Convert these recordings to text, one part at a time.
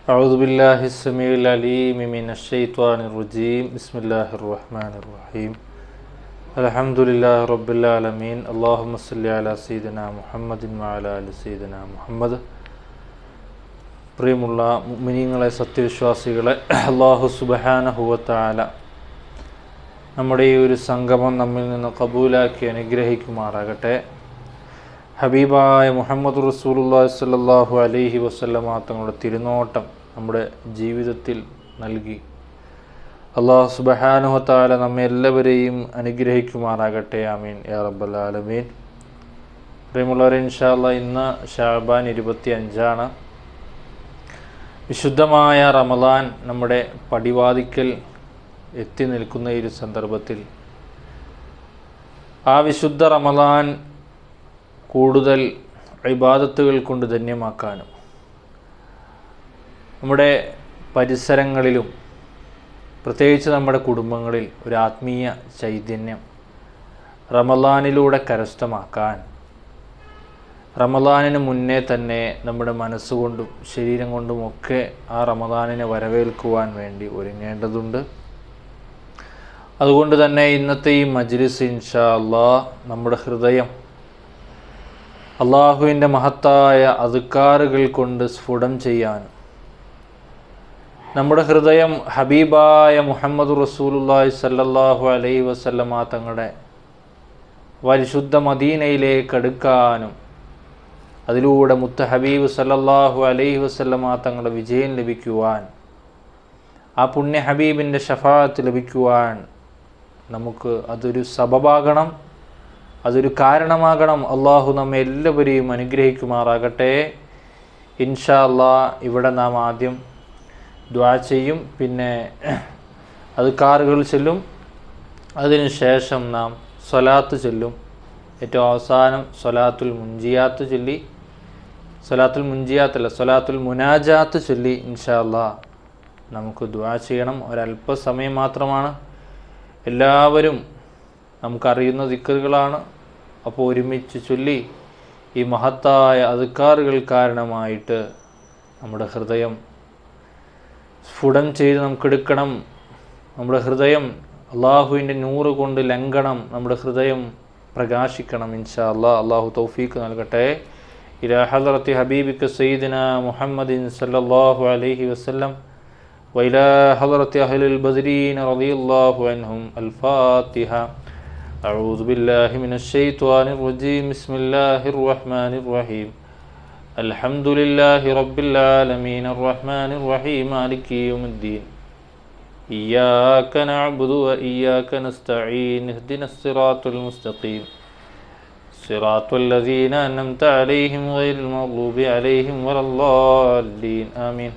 أعوذ بالله السميع العليم من الشيطان الرجيم بسم الله الرحمن الرحيم الحمد لله رب العالمين اللهم صل على سيدنا محمد وعلى آل سيدنا محمد. പ്രിയമുള്ള മുഅ്മിനീങ്ങളെ, സത്യവിശ്വാസികളെ, അല്ലാഹു സുബ്ഹാനഹു വ തആല നമ്മുടെ ഈ ഒരു സംഗമം നമ്മിൽ നിന്ന് കബൂലാക്കി അനുഗ്രഹിക്കുമാറാകട്ടെ. ഹബീബായ മുഹമ്മദ് റസൂലുള്ളാഹി സ്വല്ലല്ലാഹു അലൈഹി വസല്ലമ തങ്ങളുടെ തിരുനോട്ടം നമ്മുടെ ജീവിതത്തിൽ നൽകി അല്ലാഹു സുബ്ഹാനഹു വ തആല നമ്മെ എല്ലാവരെയും അനുഗ്രഹിക്കുമാറാകട്ടെ. ആമീൻ യാ റബ്ബൽ ആലമീൻ. പ്രിയമുള്ളവരെ, ഇൻഷാ അല്ലാഹ് ഇന്ന് ശഅബാൻ 25 വിശുദ്ധമായ റമദാൻ നമ്മുടെ പടിവാതിക്കൽ എത്തി നിൽക്കുന്ന ഈ ഒരു സന്ദർഭത്തിൽ ആ വിശുദ്ധ റമദാൻ കൂടുതൽ ഇബാദത്തുകൾ കൊണ്ട് ധന്യമാക്കാനും നമ്മുടെ പരിസരങ്ങളിലും പ്രത്യേകിച്ച് നമ്മുടെ കുടുംബങ്ങളിൽ ഒരു ആത്മീയ ചൈതന്യം റമദാനിലൂടെ കരസ്ഥമാക്കാൻ റമദാനിന് മുന്നേ തന്നെ നമ്മുടെ മനസ്സുകൊണ്ടും ശരീരം കൊണ്ടുമൊക്കെ ആ റമദാനിനെ വരവേൽക്കുവാൻ വേണ്ടി ഒരുങ്ങേണ്ടതുണ്ട്. അതുകൊണ്ട് തന്നെ ഇന്നത്തെ ഈ മജ്ലിസ് ഇൻഷാ അല്ലാഹ് നമ്മുടെ ഹൃദയം അള്ളാഹുവിൻ്റെ മഹത്തായ അദ്കാറുകൾ കൊണ്ട് സ്ഫുടം ചെയ്യാനും നമ്മുടെ ഹൃദയം ഹബീബായ മുഹമ്മദ് റസൂലുള്ളാഹി സ്വല്ലല്ലാഹു അലൈഹി വസല്ലമ തങ്ങളുടെ പരിശുദ്ധ മദീനയിലേക്ക് അടുക്കാനും അതിലൂടെ മുത്ത ഹബീബ് സല്ലല്ലാഹു അലൈഹി വസല്ലമ തങ്ങളുടെ വിജയം ലഭിക്കുവാൻ, ആ പുണ്യ ഹബീബിൻ്റെ ശഫാഅത്ത് ലഭിക്കുവാൻ നമുക്ക് അതൊരു സബബാകണം, അതൊരു കാരണമാകണം. അള്ളാഹു നമ്മെ എല്ലാവരെയും അനുഗ്രഹിക്കുമാറാകട്ടെ. ഇൻഷാ അല്ലാഹ് ഇവിടെ നാം ആദ്യം ദുആ ചെയ്യും, പിന്നെ അദ്കാറുകൾ ചൊല്ലും, അതിനുശേഷം നാം സ്വലാത്ത് ചൊല്ലും. ഏറ്റവും അവസാനം സ്വലാത്തുൽ മുനാജാത്ത് ചൊല്ലി ഇൻഷാ അല്ലാഹ് നമുക്ക് ദുആ ചെയ്യണം. ഒരല്പസമയം മാത്രമാണ്, എല്ലാവരും നമുക്കറിയുന്ന ദിക്റുകളാണ്. അപ്പോൾ ഒരുമിച്ച് ചൊല്ലി ഈ മഹത്തായ അദ്കാറുകൾ കാരണമായിട്ട് നമ്മുടെ ഹൃദയം സ്ഫുടം ചെയ്ത് നമുക്കെടുക്കണം. നമ്മുടെ ഹൃദയം അള്ളാഹുവിൻ്റെ നൂറ് കൊണ്ട് ലംഘണം, നമ്മുടെ ഹൃദയം പ്രകാശിക്കണം ഇൻഷാ അല്ലാഹ്. അള്ളാഹു തൗഫീഖ് നൽകട്ടെ. ഇലാ ഹളറത്തി ഹബീബിക സയ്യിദിനാ മുഹമ്മദിൻ സല്ലല്ലാഹു അലൈഹി വസല്ലം വഇലാ ഹളറത്തി അഹ്ലിൽ ബദരീൻ റളിയല്ലാഹു അൻഹും. അൽ ഫാത്തിഹ. അഊദു ബില്ലാഹി മിനശ് ശൈത്വാനിർ റജീം. ബിസ്മില്ലാഹിർ റഹ്മാനിർ റഹീം. അൽഹംദുലില്ലാഹി റബ്ബിൽ ആലമീൻ അർറഹ്മാനിർ റഹീം മാലികി യൗമിദ്ദീൻ. إياك نعبد وإياك نستعين اهدنا الصراط المستقيم صراط الذين أنعمت عليهم غير المغضوب عليهم ولا الضالين آمين.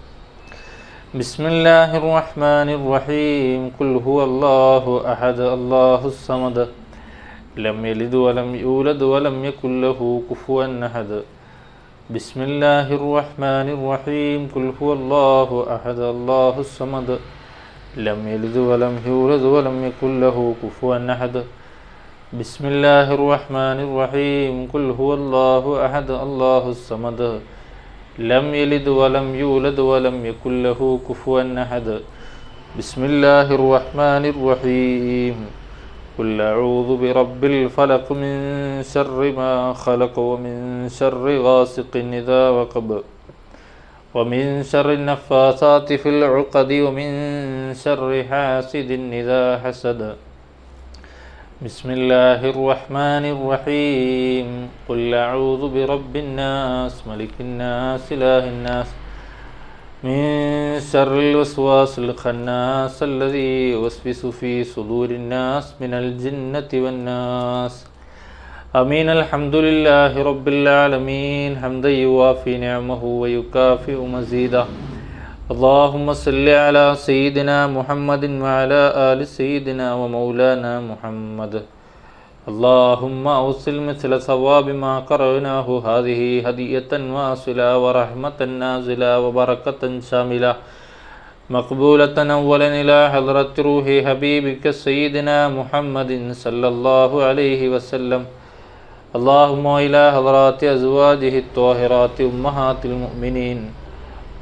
بسم الله الرحمن الرحيم. قل هو الله أحد الله الصمد لم يلد ولم يولد ولم يكن له كفوا أحد. بسم الله الرحمن الرحيم. قل هو الله أحد الله الصمد لم يلد ولم يولد ولم يكن له كفوا أحد. بسم الله الرحمن الرحيم. قل هو الله أحد الله الصمد لم يلد ولم يولد ولم يكن له كفوا أحد. بسم الله الرحمن الرحيم. قل أعوذ برب الفلق من شر ما خلق ومن شر غاسق إذا وقب ومن شر النفاثات في العقد ومن شر حاسد إذا حسد. بسم الله الرحمن الرحيم. قل أعوذ برب الناس ملك الناس إله الناس من شر الوسواس الخناس الذي يوسوس في صدور الناس من الجنة والناس. آمين. الحمد لله رب العالمين حمدا يوافي نعمه ويكافئ مزيده. اللهم صل على سيدنا محمد وعلى آل سيدنا ومولانا محمد. اللهم أوصل مثل ثواب ما قرأناه هذه هدية واصلة ورحمة نازلة وبركة شاملة مقبولة أولا إلى حضرة روح حبيبك سيدنا محمد صلى الله عليه وسلم. اللهم إلى حضرات أزواجه الطاهرات أمهات المؤمنين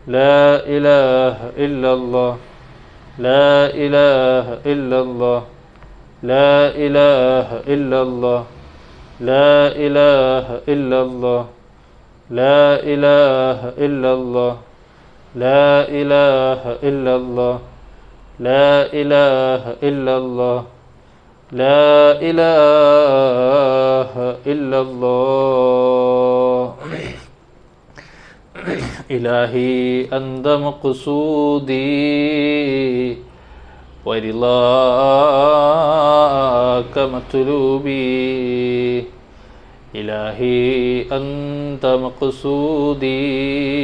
لا إله إلا الله لا إله إلا الله لا إله إلا الله لا إله إلا الله لا إله إلا الله لا إله إلا الله لا إله إلا الله لا إله إلا الله إلهي أنت مقصودي ورضاك مطلوبي إلهي أنت مقصودي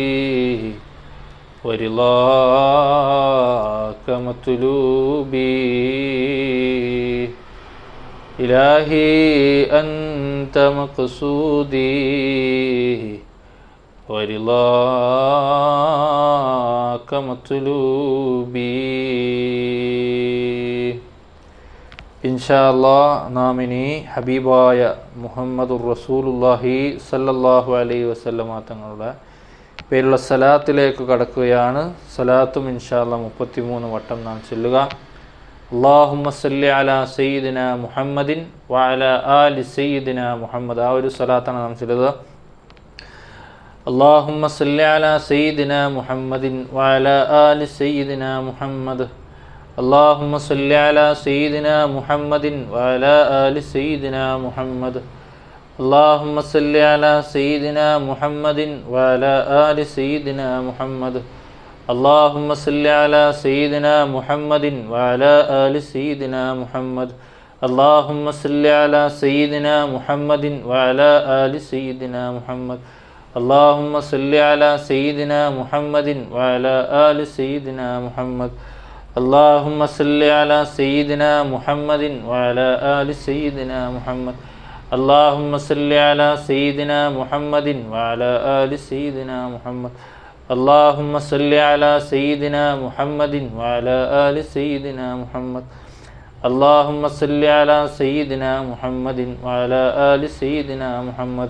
ورضاك مطلوبي إلهي أنت مقصودي ورضاك مطلوبي. ഇൻഷാ അല്ലാഹ് നാം ഇനി ഹബീബായ മുഹമ്മദുർ റസൂലുള്ളാഹി സല്ലല്ലാഹു അലൈഹി വസല്ലമ തങ്ങളുടെ പേരുള്ള സലാത്തിലേക്ക് കടക്കുകയാണ്. സലാത്തും ഇൻഷാ അല്ലാഹ് 33 വട്ടം നാം ചൊല്ലുക. അല്ലാഹുമ്മ സല്ലി അലാ സയ്യിദിന മുഹമ്മദിൻ വഅലാ ആലി സയ്യിദിന മുഹമ്മദ്. ആ ഒരു സലാത്താണ് നാം ചൊല്ലുക. اللهم صل على سيدنا محمد وعلى آل سيدنا محمد. اللهم صل على سيدنا محمد وعلى آل سيدنا محمد. اللهم صل على سيدنا محمد وعلى آل سيدنا محمد. اللهم صل على سيدنا محمد وعلى آل سيدنا محمد. اللهم صل على سيدنا محمد وعلى آل سيدنا محمد. اللهم صل على سيدنا محمد وعلى آل سيدنا محمد. اللهم صل على سيدنا محمد وعلى آل سيدنا محمد. اللهم صل على سيدنا محمد وعلى آل سيدنا محمد. اللهم صل على سيدنا محمد وعلى آل سيدنا محمد. اللهم صل على سيدنا محمد وعلى آل سيدنا محمد.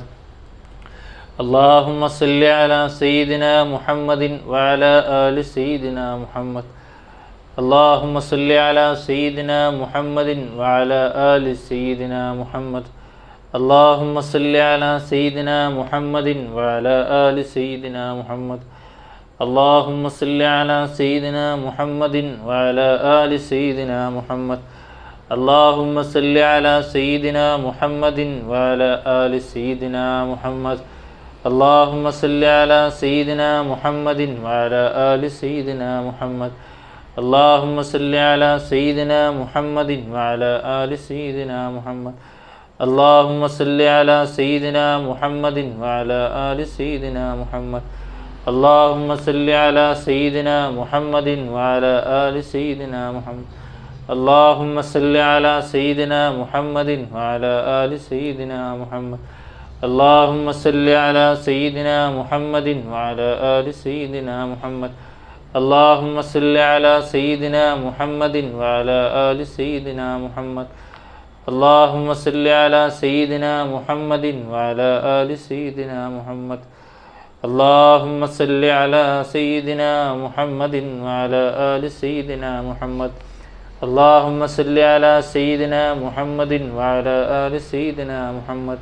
اللهم صل على سيدنا محمد وعلى آل سيدنا محمد. اللهم صل على سيدنا محمد وعلى آل سيدنا محمد. اللهم صل على سيدنا محمد وعلى آل سيدنا محمد. اللهم صل على سيدنا محمد وعلى آل سيدنا محمد. اللهم صل على سيدنا محمد وعلى آل سيدنا محمد. اللهم صل على سيدنا محمد وعلى آل سيدنا محمد. اللهم صل على سيدنا محمد وعلى آل سيدنا محمد. اللهم صل على سيدنا محمد وعلى آل سيدنا محمد. اللهم صل على سيدنا محمد وعلى آل سيدنا محمد. اللهم صل على سيدنا محمد وعلى آل سيدنا محمد. اللهم صل على سيدنا محمد وعلى آل سيدنا محمد. اللهم صل على سيدنا محمد وعلى آل سيدنا محمد. اللهم صل على سيدنا محمد وعلى آل سيدنا محمد. اللهم صل على سيدنا محمد وعلى آل سيدنا محمد. اللهم صل على سيدنا محمد وعلى آل سيدنا محمد.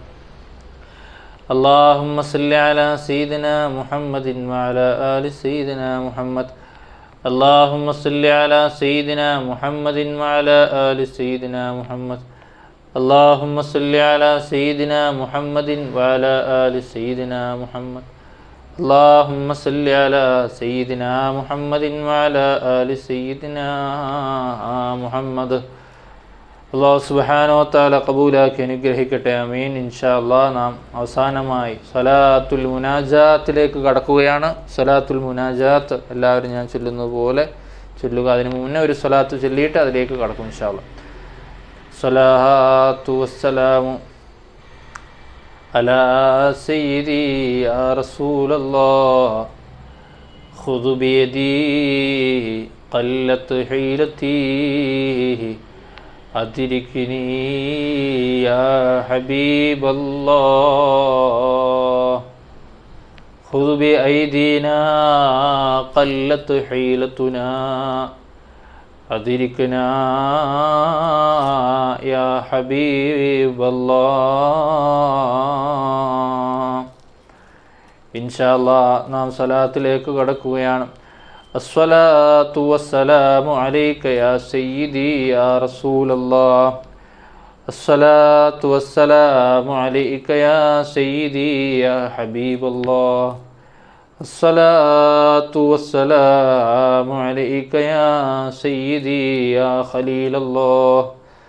اللهم صل على سيدنا محمد وعلى آل سيدنا محمد. اللهم صل على سيدنا محمد وعلى آل سيدنا محمد. اللهم صل على سيدنا محمد وعلى آل سيدنا محمد. اللهم صل على سيدنا محمد وعلى آل سيدنا محمد. അല്ലാഹു സുബ്ഹാനഹു വ തആല ഖബൂലാക്കി അനുഗ്രഹിക്കട്ടെ. ആമീൻ. ഇൻഷാ അല്ലാഹ് നാം അവസാനമായി സ്വലാത്തുൽ മുനാജാത്തിലേക്ക് കടക്കുകയാണ്. സ്വലാത്തുൽ മുനാജാത്ത് എല്ലാവരും ഞാൻ ചൊല്ലുന്നത് പോലെ ചൊല്ലുക. അതിന് മുന്നേ ഒരു സ്വലാത്ത് ചൊല്ലിയിട്ട് അതിലേക്ക് കടക്കും ഇൻഷാ അല്ലാഹ്. സ്വലാത്തു വസ്സലാമു അലാ സയ്യിദി യാ റസൂലല്ലാഹ് ഖുദ് ബിയദി ഖല്ലത്ത് ഹീലതി അദ്രിക്നി യാ ഹബീബല്ലാഹ് خذ بأيدينا قلت حيلتنا أدركنا يا حبيب الله. ഇൻഷാ അല്ലാഹ് നാം സലാത്തിലേക്ക് കടക്കുകയാണ്. അസ്സലാത്തു വസ്സലാമു അലൈക യാ സയ്യിദി യാ റസൂലല്ലാഹ്. അസ്സലാത്തു വസ്സലാമു അലൈക യാ സയ്യിദി യാ ഹബീബല്ലാഹ്. അസ്സലാത്തു വസ്സലാമു അലൈക യാ സയ്യിദി യാ ഖലീലല്ലാഹ്.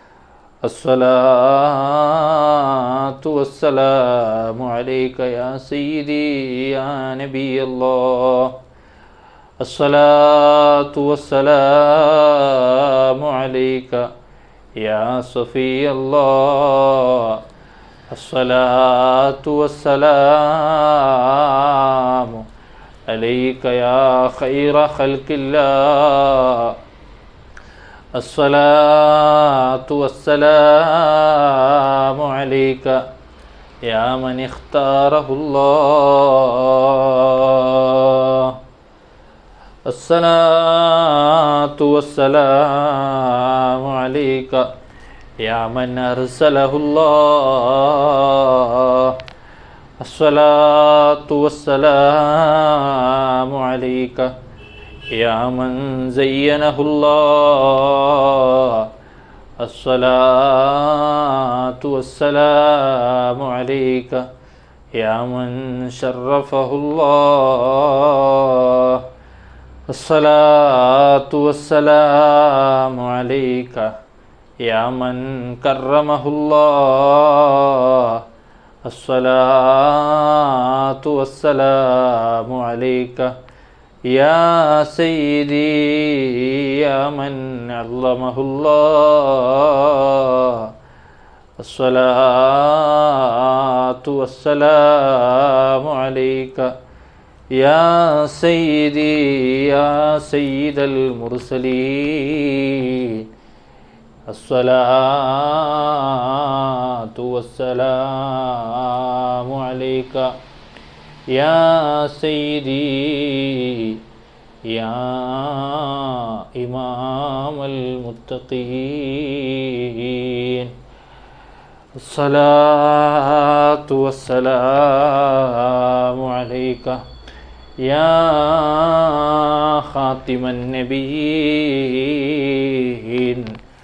അസ്സലാത്തു വസ്സലാമു അലൈക യാ സയ്യിദി യാ നബിയല്ലാഹ്. അസ്സലാത്തു വസ്സലാമു അലൈക യാ സഫിയല്ലാഹ്. അസ്സലാത്തു വസ്സലാമു അലൈക യാ ഖൈറ ഖൽഖില്ലാഹ്. الصلاة والسلام عليك يا من اختاره الله. الصلاة والسلام عليك يا من أرسله الله. الصلاة والسلام عليك يا من زينه الله. الصلاة والسلام عليك يا من شرفه الله. الصلاة والسلام عليك يا من كرمه الله. الصلاة والسلام عليك يا سيدي يا من علمه الله. الصلاة والسلام عليك يا سيدي يا سيد المرسلين. الصلاة والسلام عليك يا سيدي يا إمام المتقين. الصلاة والسلام عليك يا خاتم النبيين.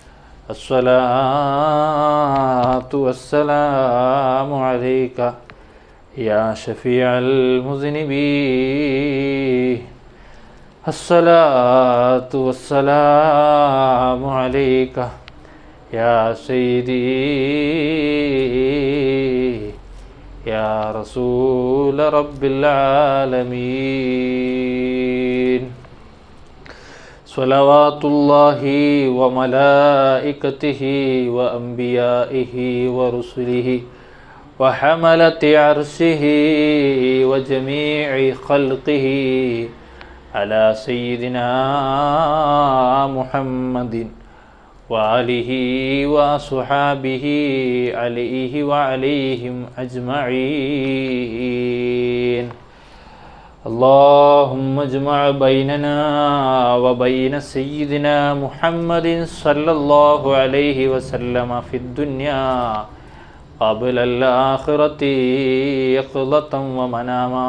الصلاة والسلام عليك يا شفيع المذنبين. الصلاة والسلام عليك يا سيدي يا رسول رب العالمين. صلوات الله وملائكته وأنبيائه ورسله وحملة عرشه وجميع خلقه على سيدنا محمد وآله وصحابه عليه وعليهم أجمعين. اللهم اجمع بيننا وبين سيدنا محمد صلى الله عليه وسلم في الدنيا قبل الآخرة يقظة ومناما.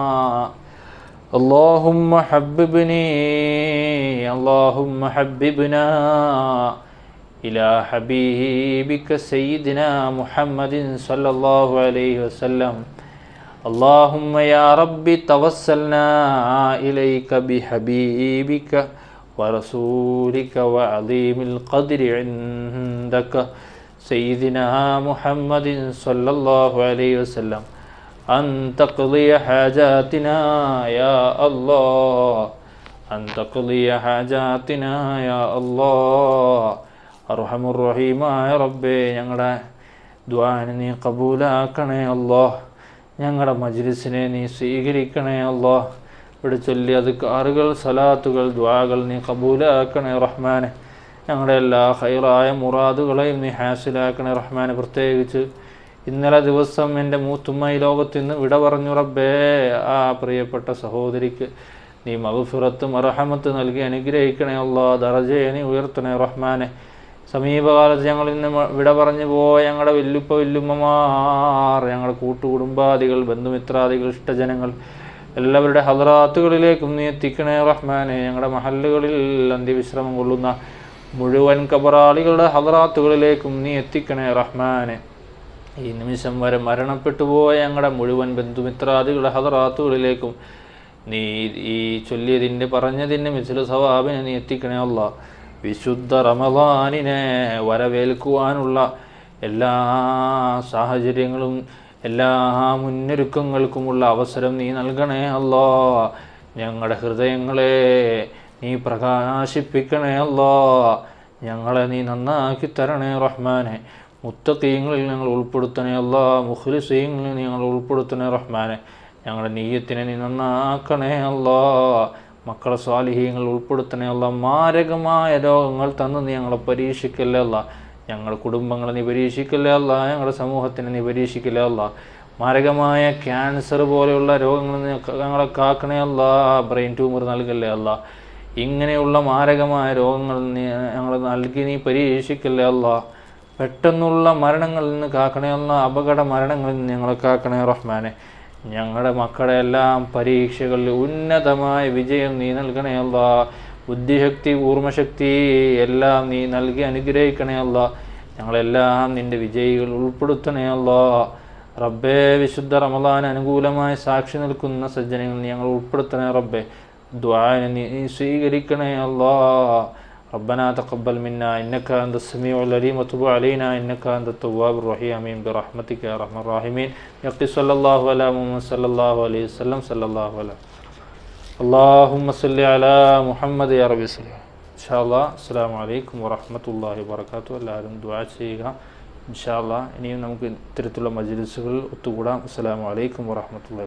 اللهم حببنا إلى حبيبك سيدنا محمد صلى الله عليه وسلم. اللهم يا رب توسلنا إليك بحبيبك ورسولك وعظيم القدر عندك سيدنا محمد صلى الله عليه وسلم أن تقضي حاجاتنا يا الله. أن تقضي حاجاتنا يا الله. أرحم الرحيم يا ربي ഞങ്ങളുടെ ദുആനെ നീ കബൂലാക്കണേ അല്ലാഹ്. ഞങ്ങളുടെ മജ്ലിസിനെ നീ സ്വീകരിക്കണേ അല്ലാഹ്. ഇവിടെ ചൊല്ലിയ അദ്കാറുകൾ സലാത്തുകൾ ദുആകൾ നീ കബൂലാക്കണേ റഹ്മാനെ. ഞങ്ങളുടെ എല്ലാ ഖൈറായ മുറാദുകളെയും നീ ഹാസിലാക്കണേ റഹ്മാനെ. പ്രത്യേകിച്ച് ഇന്നലെ ദിവസം എൻ്റെ മൂത്തുമ്മ ഈ ലോകത്ത് നിന്ന് വിട പറഞ്ഞു റബ്ബേ. ആ പ്രിയപ്പെട്ട സഹോദരിക്ക് നീ മഗ്ഫിറത്തും റഹമത്ത് നൽകി അനുഗ്രഹിക്കണേ അല്ലാ. ദറജയെ നീ ഉയർത്തണേ റഹ്മാനെ. സമീപകാലത്ത് ഞങ്ങളിൽ നിന്ന് വിട പറഞ്ഞു പോയ ഞങ്ങളുടെ വല്ലുപ്പ വല്ലുമ്മമാർ, ഞങ്ങളുടെ കൂട്ടുകുടുംബാദികൾ, ബന്ധുമിത്രാദികൾ, ഇഷ്ടജനങ്ങൾ എല്ലാവരുടെ ഹദ്റാത്തുകളിലേക്കും നീ എത്തിക്കണേ റഹ്മാനെ. ഞങ്ങളുടെ മഹല്ലുകളിൽ അന്ത്യവിശ്രമം കൊള്ളുന്ന മുഴുവൻ കബറാളികളുടെ ഹദ്റാത്തുകളിലേക്കും നീ എത്തിക്കണേ റഹ്മാനെ. ഈ നിമിഷം വരെ മരണപ്പെട്ടു പോയ ഞങ്ങളുടെ മുഴുവൻ ബന്ധുമിത്രാദികളുടെ ഹദ്റാത്തുകളിലേക്കും നീ ഈ ചൊല്ലിയതിൻ്റെ പറഞ്ഞതിൻ്റെ മിസ്ലു സവാബിനെ നീ എത്തിക്കണേ അല്ലാ. വിശുദ്ധ റമദാനിനെ വരവേൽക്കുവാനുള്ള എല്ലാ സാഹചര്യങ്ങളും എല്ലാ മുന്നൊരുക്കങ്ങൾക്കുമുള്ള അവസരം നീ നൽകണേ അല്ലാ. ഞങ്ങളുടെ ഹൃദയങ്ങളെ നീ പ്രകാശിപ്പിക്കണേ അല്ലാ. ഞങ്ങളെ നീ നന്നാക്കി തരണേ റഹ്മാനെ. മുത്തഖീങ്ങളിൽ ഞങ്ങൾ ഉൾപ്പെടുത്തണേ അല്ലാ. മുഖ്ലിസീങ്ങളിൽ ഞങ്ങൾ ഉൾപ്പെടുത്തണേ റഹ്മാനെ. ഞങ്ങളുടെ നീയത്തിനെ നീ നന്നാക്കണേ അല്ലാ. മക്കളെ സ്വാലിഹീങ്ങൾ ഉൾപ്പെടുത്തണേ അല്ലാ. മാരകമായ രോഗങ്ങൾ തന്ന് നീ ഞങ്ങളെ പരീക്ഷിക്കല്ലേ അല്ലാ. ഞങ്ങളുടെ കുടുംബങ്ങളെ നീ പരീക്ഷിക്കല്ലേ അല്ലാ. ഞങ്ങളുടെ സമൂഹത്തിനെ നീ പരീക്ഷിക്കല്ലേ അല്ലാ. മാരകമായ ക്യാൻസർ പോലെയുള്ള രോഗങ്ങൾ ഞങ്ങളെ കാക്കണേ അല്ലാ. ബ്രെയിൻ ട്യൂമർ നൽകല്ലേ അല്ലാ. ഇങ്ങനെയുള്ള മാരകമായ രോഗങ്ങൾ നീ ഞങ്ങൾ നൽകി നീ പരീക്ഷിക്കല്ലേ അല്ലാ. പെട്ടെന്നുള്ള മരണങ്ങളിൽ നിന്ന് കാക്കണേ അല്ലാ. അപകട മരണങ്ങളിൽ നിന്ന് ഞങ്ങളെ കാക്കണേ റഹ്മാനെ. ഞങ്ങളുടെ മക്കളുടെ എല്ലാം പരീക്ഷകളിൽ ഉന്നതമായ വിജയം നീ നൽകണേ അല്ലാ. ബുദ്ധിശക്തി, ഊർമ്മശക്തി എല്ലാം നീ നൽകി അനുഗ്രഹിക്കണേ അല്ലാ. ഞങ്ങളെല്ലാം നിൻ്റെ വിജയികൾ ഉൾപ്പെടുത്തണേ അല്ലാ. റബ്ബേ, വിശുദ്ധ റമദാൻ അനുകൂലമായി സാക്ഷി നിൽക്കുന്ന സജ്ജനങ്ങൾ ഞങ്ങൾ ഉൾപ്പെടുത്തണേ റബ്ബേ. ദുആനെ നീ സ്വീകരിക്കണേ അല്ലാ. ربنا تقبل منا إنك أنت السميع العليم وتب علينا إنك أنت التواب الرحيم آمين برحمتك يا أرحم الراحمين. يقي صلى الله على محمد صلى الله عليه وسلم صلى الله عليه. اللهم صل على محمد يا رب صل. إن شاء الله. السلام عليكم ورحمة الله وبركاته. എല്ലാവരും ദുആ ചെയ്യുക ഇൻഷാ അല്ലാഹ്. ഇനിയും നമുക്ക് ഇത്തരത്തിലുള്ള മജ്ലിസുകളിൽ ഒത്തുകൂടാം. അസ്സലാമു അലൈക്കും വറഹ്മത്തുള്ളാഹി.